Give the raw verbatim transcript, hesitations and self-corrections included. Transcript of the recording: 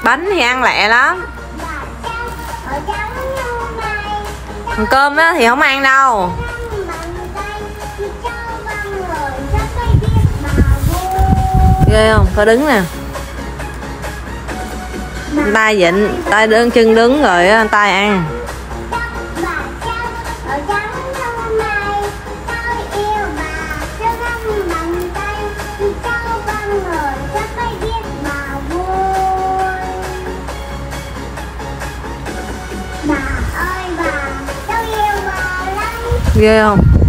Bánh thì ăn lẹ lắm. Còn cơm á thì không ăn đâu. Ghê không? Có đứng nè. Tay vịn, tay đơn chân đứng rồi tay ăn. Ghê không?